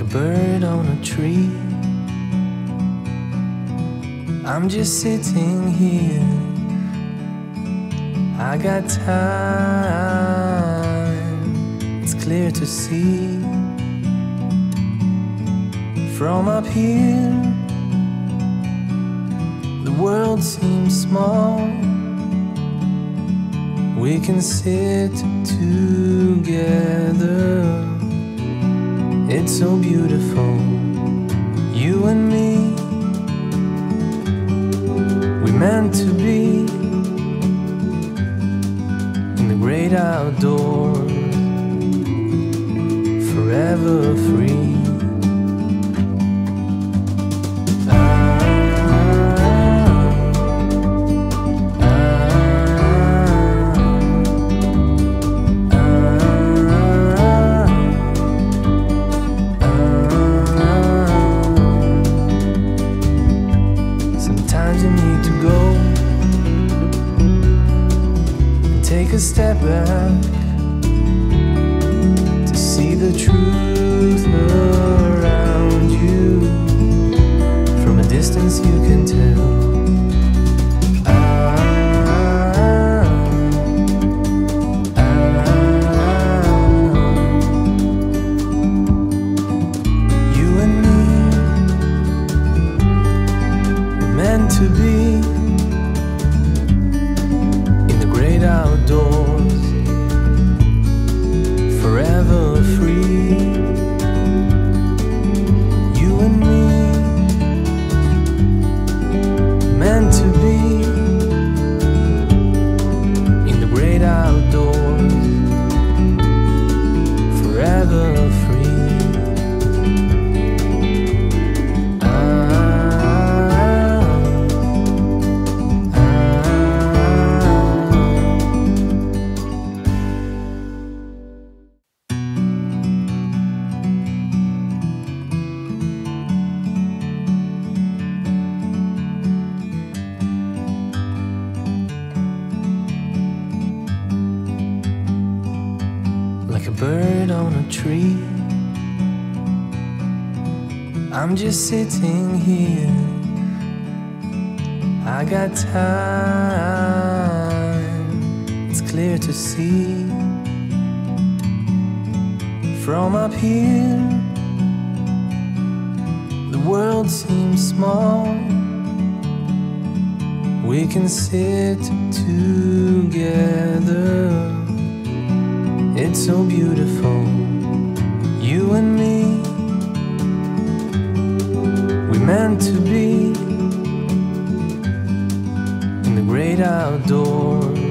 bird on a tree. I'm just sitting here, I got time, it's clear to see. From up here, the world seems small. We can sit together, it's so beautiful, you and me. We meant to be in the great outdoors, forever free. Sometimes you need to go and take a step back to see the truth around you. From a distance you can tell. You and me were meant to be in the great outdoors, forever free. You and me, meant to be in the great outdoors, forever free. Like a bird on a tree, I'm just sitting here, I got time, it's clear to see. From up here, the world seems small. We can sit together, it's so beautiful, you and me. We meant to be in the great outdoors,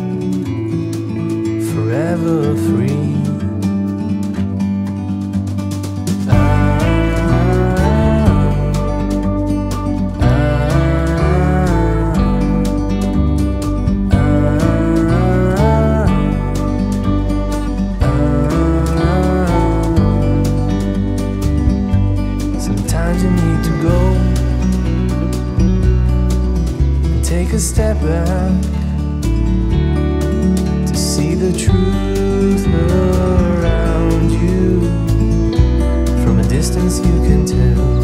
forever free. Sometimes you need to go and take a step back to see the truth around you. From a distance you can tell.